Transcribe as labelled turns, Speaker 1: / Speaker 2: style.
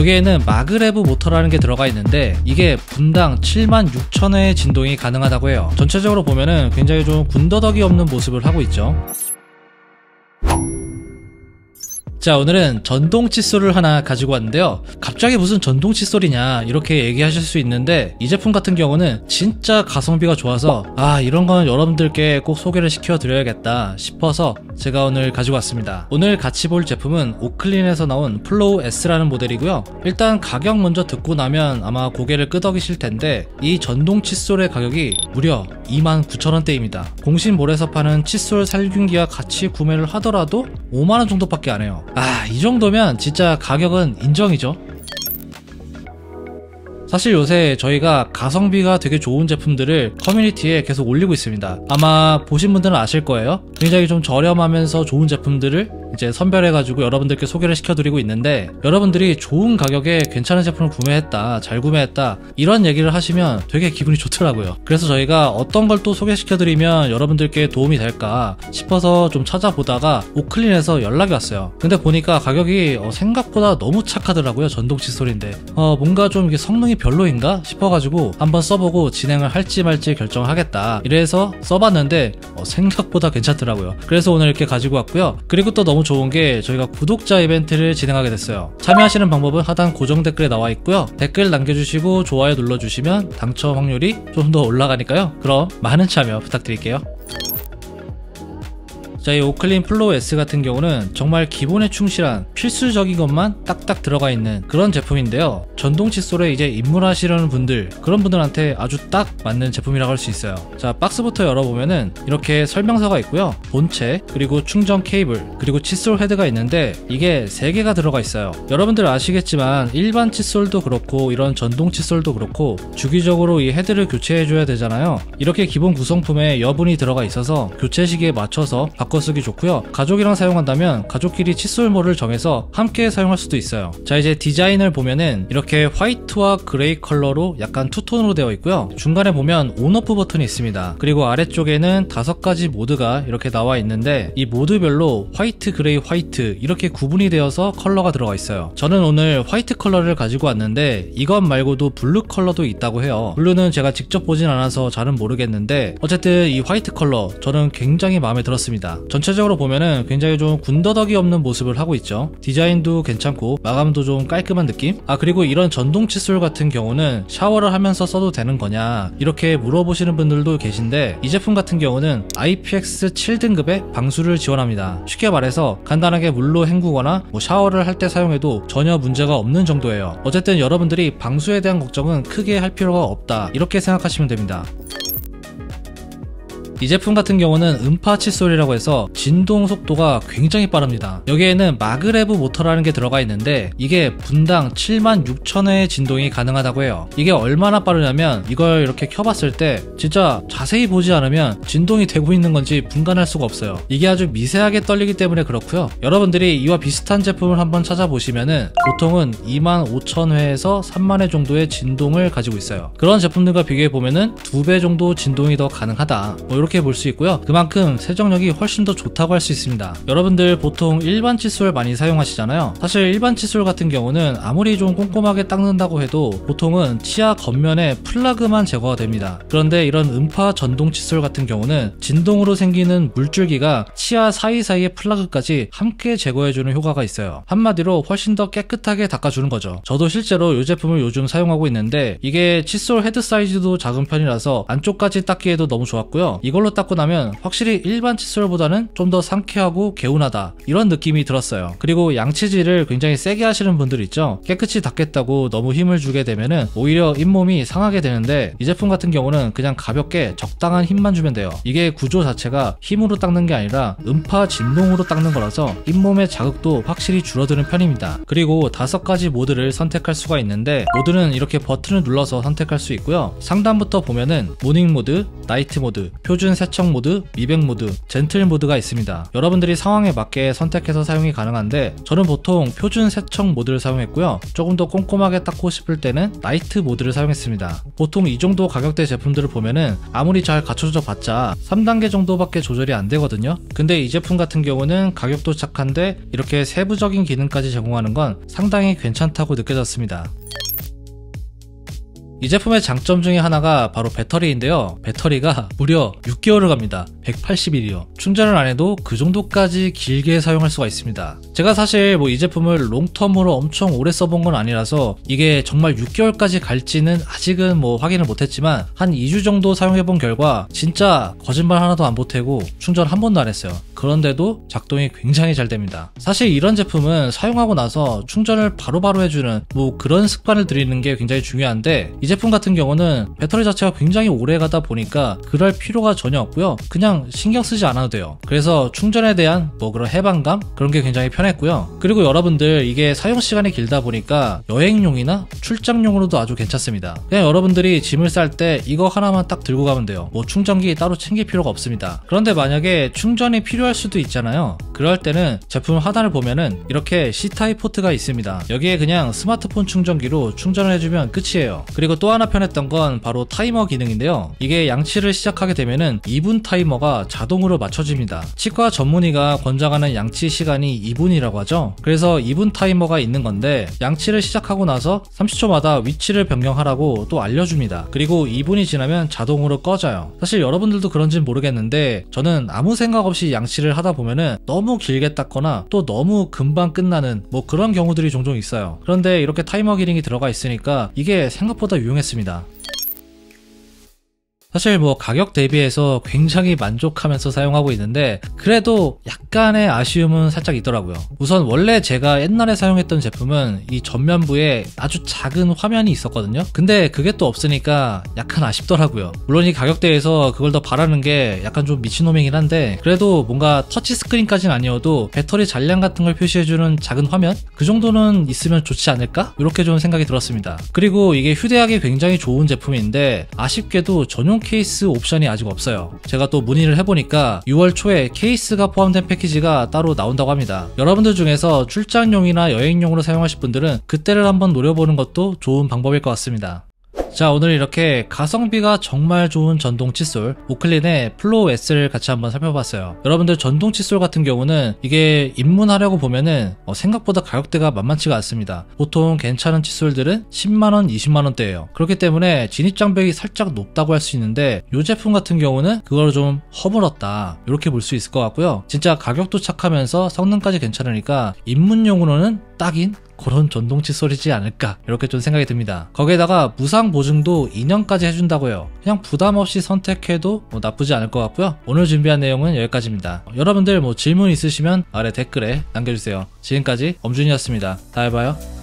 Speaker 1: 여기에는 마그레브 모터라는 게 들어가 있는데 이게 분당 76,000회의 진동이 가능하다고 해요. 전체적으로 보면은 굉장히 좀 군더더기 없는 모습을 하고 있죠. 자, 오늘은 전동 칫솔을 하나 가지고 왔는데요. 갑자기 무슨 전동 칫솔이냐 이렇게 얘기하실 수 있는데 이 제품 같은 경우는 진짜 가성비가 좋아서 이런 건 여러분들께 꼭 소개를 시켜 드려야겠다 싶어서 제가 오늘 가지고 왔습니다. 오늘 같이 볼 제품은 오클린에서 나온 플로우 S라는 모델이고요. 일단 가격 먼저 듣고 나면 아마 고개를 끄덕이실 텐데 이 전동 칫솔의 가격이 무려 29,000원대입니다. 공신몰에서 파는 칫솔 살균기와 같이 구매를 하더라도 5만원 정도밖에 안 해요. 이 정도면 진짜 가격은 인정이죠. 사실 요새 저희가 가성비가 되게 좋은 제품들을 커뮤니티에 계속 올리고 있습니다. 아마 보신 분들은 아실 거예요. 굉장히 좀 저렴하면서 좋은 제품들을 이제 선별해가지고 여러분들께 소개를 시켜드리고 있는데, 여러분들이 좋은 가격에 괜찮은 제품을 구매했다, 잘 구매했다 이런 얘기를 하시면 되게 기분이 좋더라고요. 그래서 저희가 어떤 걸 또 소개시켜드리면 여러분들께 도움이 될까 싶어서 좀 찾아보다가 오클린에서 연락이 왔어요. 근데 보니까 가격이 생각보다 너무 착하더라고요. 전동 칫솔인데 뭔가 좀 이게 성능이 별로인가 싶어가지고 한번 써보고 진행을 할지 말지 결정을 하겠다 이래서 써봤는데 생각보다 괜찮더라고요. 그래서 오늘 이렇게 가지고 왔고요. 그리고 또 너무 좋은 게 저희가 구독자 이벤트를 진행하게 됐어요. 참여하시는 방법은 하단 고정 댓글에 나와 있고요. 댓글 남겨주시고 좋아요 눌러주시면 당첨 확률이 좀 더 올라가니까요. 그럼 많은 참여 부탁드릴게요. 자, 이 오클린 플로우 S 같은 경우는 정말 기본에 충실한 필수적인 것만 딱딱 들어가 있는 그런 제품인데요. 전동 칫솔에 이제 입문하시려는 분들, 그런 분들한테 아주 딱 맞는 제품이라고 할 수 있어요. 자, 박스부터 열어보면은 이렇게 설명서가 있고요. 본체, 그리고 충전 케이블, 그리고 칫솔 헤드가 있는데 이게 3개가 들어가 있어요. 여러분들 아시겠지만 일반 칫솔도 그렇고 이런 전동 칫솔도 그렇고 주기적으로 이 헤드를 교체해줘야 되잖아요. 이렇게 기본 구성품에 여분이 들어가 있어서 교체 시기에 맞춰서 바꿔쓰기 좋고요. 가족이랑 사용한다면 가족끼리 칫솔모를 정해서 함께 사용할 수도 있어요. 자, 이제 디자인을 보면은 이렇게 화이트와 그레이 컬러로 약간 투톤으로 되어 있고요. 중간에 보면 온오프 버튼이 있습니다. 그리고 아래쪽에는 5가지 모드가 이렇게 나와 있는데 이 모드별로 화이트, 그레이, 화이트 이렇게 구분이 되어서 컬러가 들어가 있어요. 저는 오늘 화이트 컬러를 가지고 왔는데 이것 말고도 블루 컬러도 있다고 해요. 블루는 제가 직접 보진 않아서 잘은 모르겠는데 어쨌든 이 화이트 컬러 저는 굉장히 마음에 들었습니다. 전체적으로 보면은 굉장히 좀 군더더기 없는 모습을 하고 있죠. 디자인도 괜찮고 마감도 좀 깔끔한 느낌? 그리고 이런 전동 칫솔 같은 경우는 샤워를 하면서 써도 되는 거냐 이렇게 물어보시는 분들도 계신데 이 제품 같은 경우는 IPX7 등급의 방수를 지원합니다. 쉽게 말해서 간단하게 물로 헹구거나 샤워를 할 때 사용해도 전혀 문제가 없는 정도예요. 어쨌든 여러분들이 방수에 대한 걱정은 크게 할 필요가 없다 이렇게 생각하시면 됩니다. 이 제품 같은 경우는 음파 칫솔이라고 해서 진동 속도가 굉장히 빠릅니다. 여기에는 마그레브 모터라는 게 들어가 있는데 이게 분당 76,000회의 진동이 가능하다고 해요. 이게 얼마나 빠르냐면 이걸 이렇게 켜봤을 때 진짜 자세히 보지 않으면 진동이 되고 있는 건지 분간할 수가 없어요. 이게 아주 미세하게 떨리기 때문에 그렇고요. 여러분들이 이와 비슷한 제품을 한번 찾아보시면은 보통은 25,000회에서 30,000회 정도의 진동을 가지고 있어요. 그런 제품들과 비교해보면은 2배 정도 진동이 더 가능하다 이렇게 볼 수 있고요. 그만큼 세정력이 훨씬 더 좋다고 할 수 있습니다. 여러분들 보통 일반 칫솔 많이 사용하시잖아요. 사실 일반 칫솔 같은 경우는 아무리 좀 꼼꼼하게 닦는다고 해도 보통은 치아 겉면에 플라그만 제거가 됩니다. 그런데 이런 음파 전동 칫솔 같은 경우는 진동으로 생기는 물줄기가 치아 사이사이의 플라그까지 함께 제거해주는 효과가 있어요. 한마디로 훨씬 더 깨끗하게 닦아주는 거죠. 저도 실제로 이 제품을 요즘 사용하고 있는데 이게 칫솔 헤드 사이즈도 작은 편이라서 안쪽까지 닦기에도 너무 좋았고요. 이걸로 닦고 나면 확실히 일반 칫솔보다는 좀 더 상쾌하고 개운하다 이런 느낌이 들었어요. 그리고 양치질을 굉장히 세게 하시는 분들 있죠. 깨끗이 닦겠다고 너무 힘을 주게 되면은 오히려 잇몸이 상하게 되는데 이 제품 같은 경우는 그냥 가볍게 적당한 힘만 주면 돼요. 이게 구조 자체가 힘으로 닦는 게 아니라 음파 진동으로 닦는 거라서 잇몸의 자극도 확실히 줄어드는 편입니다. 그리고 5가지 모드를 선택할 수가 있는데 모드는 이렇게 버튼을 눌러서 선택할 수 있고요. 상단부터 보면은 모닝 모드, 나이트 모드, 표준 표준 세척 모드, 미백 모드, 젠틀 모드가 있습니다. 여러분들이 상황에 맞게 선택해서 사용이 가능한데 저는 보통 표준 세척 모드를 사용했고요. 조금 더 꼼꼼하게 닦고 싶을 때는 나이트 모드를 사용했습니다. 보통 이 정도 가격대 제품들을 보면은 아무리 잘 갖춰져 봤자 3단계 정도밖에 조절이 안 되거든요. 근데 이 제품 같은 경우는 가격도 착한데 이렇게 세부적인 기능까지 제공하는 건 상당히 괜찮다고 느껴졌습니다. 이 제품의 장점 중에 하나가 바로 배터리인데요. 배터리가 무려 6개월을 갑니다. 180일이요. 충전을 안 해도 그 정도까지 길게 사용할 수가 있습니다. 제가 사실 이 제품을 롱텀으로 엄청 오래 써본 건 아니라서 이게 정말 6개월까지 갈지는 아직은 확인을 못했지만 한 2주 정도 사용해본 결과 진짜 거짓말 하나도 안 보태고 충전 한 번도 안 했어요. 그런데도 작동이 굉장히 잘 됩니다. 사실 이런 제품은 사용하고 나서 충전을 바로바로 해주는 그런 습관을 들이는 게 굉장히 중요한데 이 제품 같은 경우는 배터리 자체가 굉장히 오래 가다 보니까 그럴 필요가 전혀 없고요. 그냥 신경 쓰지 않아도 돼요. 그래서 충전에 대한 그런 해방감 그런 게 굉장히 편했고요. 그리고 여러분들 이게 사용 시간이 길다 보니까 여행용이나 출장용으로도 아주 괜찮습니다. 그냥 여러분들이 짐을 쌀 때 이거 하나만 딱 들고 가면 돼요. 충전기 따로 챙길 필요가 없습니다. 그런데 만약에 충전이 필요할 수도 있잖아요. 그럴 때는 제품 하단을 보면은 이렇게 C타입 포트가 있습니다. 여기에 그냥 스마트폰 충전기로 충전을 해주면 끝이에요. 그리고 또 하나 편했던 건 바로 타이머 기능인데요. 이게 양치를 시작하게 되면은 2분 타이머가 자동으로 맞춰집니다. 치과 전문의가 권장하는 양치 시간이 2분이라고 하죠. 그래서 2분 타이머가 있는 건데 양치를 시작하고 나서 30초마다 위치를 변경하라고 또 알려줍니다. 그리고 2분이 지나면 자동으로 꺼져요. 사실 여러분들도 그런지는 모르겠는데 저는 아무 생각 없이 양치를 하다 보면은 너무 길게 닦거나 또 너무 금방 끝나는 그런 경우들이 종종 있어요. 그런데 이렇게 타이머 기능이 들어가 있으니까 이게 생각보다 유용했습니다. 사실 가격 대비해서 굉장히 만족하면서 사용하고 있는데 그래도 약간의 아쉬움은 살짝 있더라고요. 우선 원래 제가 옛날에 사용했던 제품은 이 전면부에 아주 작은 화면이 있었거든요. 근데 그게 또 없으니까 약간 아쉽더라고요. 물론 이 가격대에서 그걸 더 바라는 게 약간 좀 미친놈이긴 한데 그래도 뭔가 터치 스크린까지는 아니어도 배터리 잔량 같은 걸 표시해주는 작은 화면? 그 정도는 있으면 좋지 않을까? 이렇게 좀 생각이 들었습니다. 그리고 이게 휴대하기 굉장히 좋은 제품인데 아쉽게도 전용 케이스 옵션이 아직 없어요. 제가 또 문의를 해보니까 6월 초에 케이스가 포함된 패키지가 따로 나온다고 합니다. 여러분들 중에서 출장용이나 여행용으로 사용하실 분들은 그때를 한번 노려보는 것도 좋은 방법일 것 같습니다. 자, 오늘 이렇게 가성비가 정말 좋은 전동 칫솔 오클린의 플로우 S를 같이 한번 살펴봤어요. 여러분들 전동 칫솔 같은 경우는 이게 입문하려고 보면은 생각보다 가격대가 만만치가 않습니다. 보통 괜찮은 칫솔들은 10만원, 20만원대예요. 그렇기 때문에 진입장벽이 살짝 높다고 할 수 있는데 이 제품 같은 경우는 그걸 좀 허물었다 이렇게 볼 수 있을 것 같고요. 진짜 가격도 착하면서 성능까지 괜찮으니까 입문용으로는 딱인 그런 전동 칫솔이지 않을까 이렇게 좀 생각이 듭니다. 거기에다가 무상 보증도 2년까지 해준다고 해요. 그냥 부담없이 선택해도 나쁘지 않을 것 같고요. 오늘 준비한 내용은 여기까지입니다. 여러분들 질문 있으시면 아래 댓글에 남겨주세요. 지금까지 엄준이었습니다. 다음에 봐요.